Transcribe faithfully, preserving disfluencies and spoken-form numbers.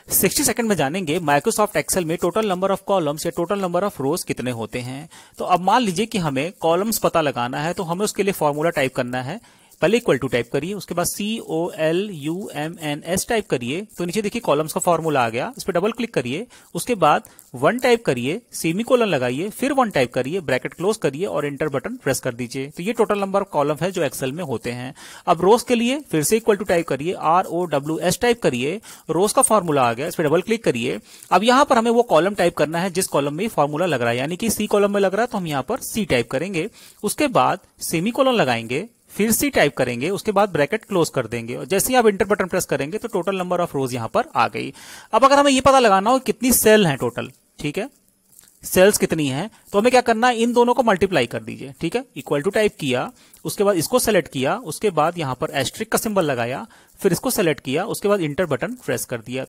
Sixty second में जानेंगे Microsoft Excel में टोटल नंबर ऑफ कॉलम्स या टोटल नंबर ऑफ रोज कितने होते हैं। तो अब मान लीजिए कि हमें कॉलम्स पता लगाना है, तो हमें उसके लिए फॉर्मूला टाइप करना है। पहले इक्वल टू टाइप करिए, उसके बाद C O L U M N S type करिए, तो नीचे देखिए कॉलम्स का फॉर्मूला आ गया। इस पर डबल क्लिक करिए, उसके बाद वन टाइप करिए, सेमी कोलन लगाइए, फिर वन टाइप करिए, ब्रैकेट क्लोज करिए और एंटर बटन प्रेस कर दीजिए। तो ये टोटल नंबर ऑफ कॉलम है जो एक्सेल में होते हैं। अब रोज के लिए फिर से इक्वल टू टाइप करिए, R O W S type करिए, रोज का फॉर्मूला आ गया, इस पर डबल क्लिक करिए। अब यहां पर हमें वो कॉलम टाइप करना है जिस कॉलम में फॉर्मूला लग रहा है, यानी कि सी कॉलम में लग रहा है तो हम यहां पर सी टाइप करेंगे। उसके बाद सेमी कोलन लगाएंगे, फिर सी टाइप करेंगे, उसके बाद ब्रैकेट क्लोज कर देंगे और जैसे ही आप इंटर बटन प्रेस करेंगे तो टोटल नंबर ऑफ रोज यहां पर आ गई। अब अगर हमें ये पता लगाना हो कितनी सेल हैं टोटल, ठीक है, सेल्स कितनी हैं, तो हमें क्या करना है, इन दोनों को मल्टीप्लाई कर दीजिए। ठीक है, इक्वल टू टाइप किया, उसके बाद इसको सेलेक्ट किया, उसके बाद यहां पर एस्ट्रिक का सिंबल लगाया, फिर इसको सेलेक्ट किया, उसके बाद इंटर बटन प्रेस कर दिया।